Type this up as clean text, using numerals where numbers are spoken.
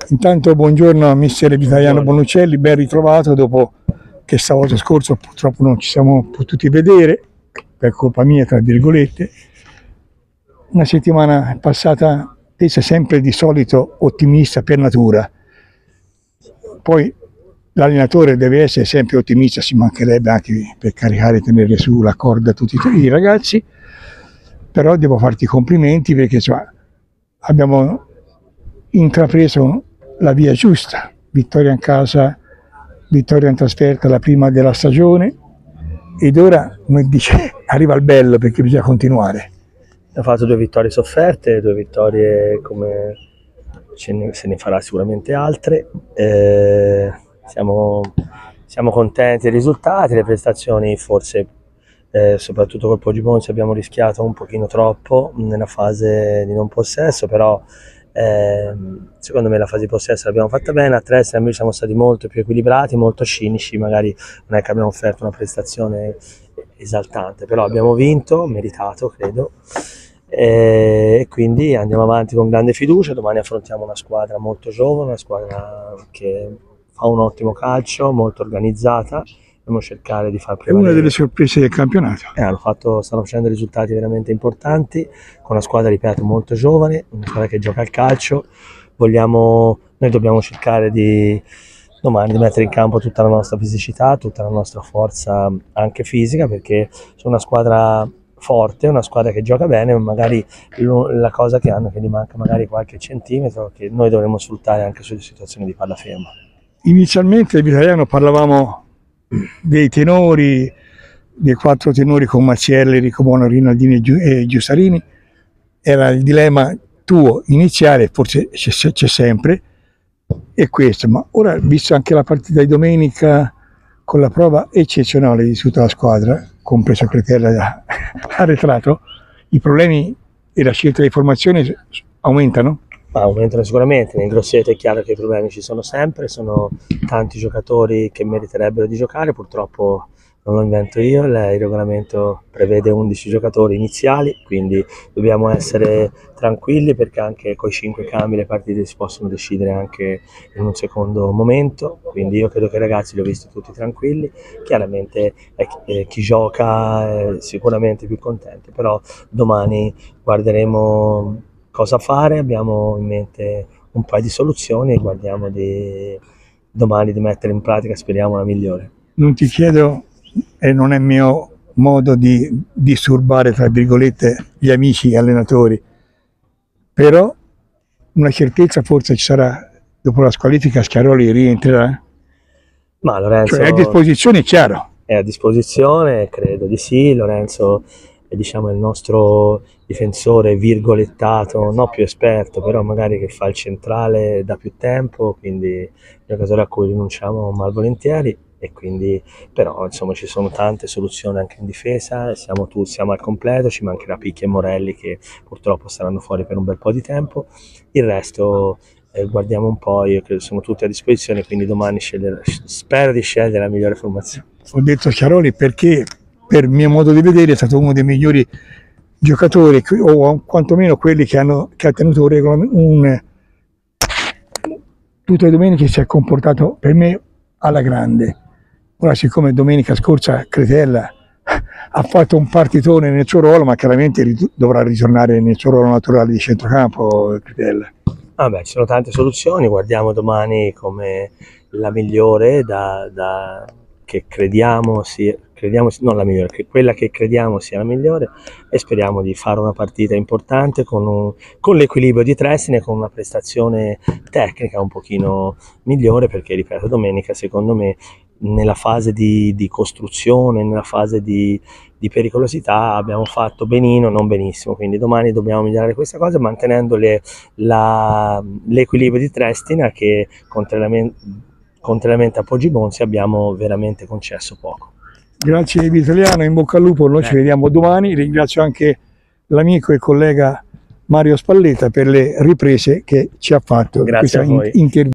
Intanto buongiorno a mister Vitaliano Bonuccelli, ben ritrovato dopo che sabato scorso purtroppo non ci siamo potuti vedere, per colpa mia tra virgolette. Una settimana passata, te sei sempre di solito ottimista per natura, poi l'allenatore deve essere sempre ottimista, ci mancherebbe anche per caricare e tenere sulla corda tutti i ragazzi, però devo farti i complimenti perché abbiamo intrapreso la via giusta, vittoria in casa, vittoria in trasferta, la prima della stagione, ed ora, come dice, arriva il bello perché bisogna continuare. Abbiamo fatto 2 vittorie sofferte, 2 vittorie come se ne farà sicuramente altre. Siamo contenti dei risultati, le prestazioni forse, soprattutto col Poggibonsi abbiamo rischiato un pochino troppo nella fase di non possesso, però secondo me la fase di possesso l'abbiamo fatta bene. A Trieste invece siamo stati molto più equilibrati, molto cinici, magari non è che abbiamo offerto una prestazione esaltante, però abbiamo vinto, meritato credo, e quindi andiamo avanti con grande fiducia. Domani affrontiamo una squadra molto giovane, una squadra che fa un ottimo calcio, molto organizzata. Dobbiamo cercare di far prevalere. È una delle sorprese del campionato. Stanno facendo risultati veramente importanti con una squadra, ripeto, molto giovane, una squadra che gioca al calcio. Noi dobbiamo cercare domani di mettere in campo tutta la nostra fisicità, tutta la nostra forza anche fisica, perché sono una squadra forte, una squadra che gioca bene, ma magari la cosa che hanno è che gli manca magari qualche centimetro che noi dovremmo sfruttare anche sulle situazioni di palla ferma. Inizialmente Vitaliano parlavamo dei tenori, dei 4 tenori con Mazzielli, Ricobona, Rinaldini e Giussarini. Era il dilemma tuo iniziale, forse c'è sempre, è questo, ma ora, visto anche la partita di domenica con la prova eccezionale di tutta la squadra, compreso Cretella arretrato, i problemi e la scelta di formazione aumentano? Aumentano sicuramente. Nel Grosseto è chiaro che i problemi ci sono sempre, sono tanti giocatori che meriterebbero di giocare, purtroppo non lo invento io, il regolamento prevede 11 giocatori iniziali, quindi dobbiamo essere tranquilli perché anche con i 5 cambi le partite si possono decidere anche in un secondo momento, quindi io credo che i ragazzi li ho visti tutti tranquilli. Chiaramente chi gioca è sicuramente più contento, però domani guarderemo cosa fare, abbiamo in mente un paio di soluzioni e guardiamo domani di mettere in pratica, speriamo la migliore. Non ti chiedo, e non è mio modo di disturbare tra virgolette gli amici allenatori, però una certezza forse ci sarà dopo la squalifica. Schiaroli rientrerà? Ma Lorenzo, cioè, è a disposizione, è chiaro? È a disposizione, credo di sì. Lorenzo è, diciamo, il nostro difensore virgolettato, non più esperto, però magari che fa il centrale da più tempo, quindi è un giocatore a cui rinunciamo malvolentieri, e quindi però insomma ci sono tante soluzioni anche in difesa, siamo al completo, ci mancherà Picchi e Morelli che purtroppo saranno fuori per un bel po' di tempo. Il resto guardiamo un po', io credo sono tutti a disposizione, quindi domani spero di scegliere la migliore formazione. Ho detto Schiaroli perché per mio modo di vedere è stato uno dei migliori giocatori, o quantomeno quelli che ha tenuto un regolamento, tutte le domeniche si è comportato per me alla grande. Ora, siccome domenica scorsa Cretella ha fatto un partitone nel suo ruolo, ma chiaramente dovrà ritornare nel suo ruolo naturale di centrocampo Cretella. Ci sono tante soluzioni, guardiamo domani come la migliore che crediamo sia, non la migliore, quella che crediamo sia la migliore, e speriamo di fare una partita importante con l'equilibrio di Trieste, con una prestazione tecnica un pochino migliore, perché ripeto, domenica secondo me nella fase di costruzione, nella fase di pericolosità abbiamo fatto benino, non benissimo, quindi domani dobbiamo migliorare questa cosa mantenendo l'equilibrio di Triestina, che contrariamente a Poggibonsi abbiamo veramente concesso poco. Grazie Vitaliano, in bocca al lupo, noi ci vediamo domani. Ringrazio anche l'amico e collega Mario Spalletta per le riprese che ci ha fatto. Grazie a voi.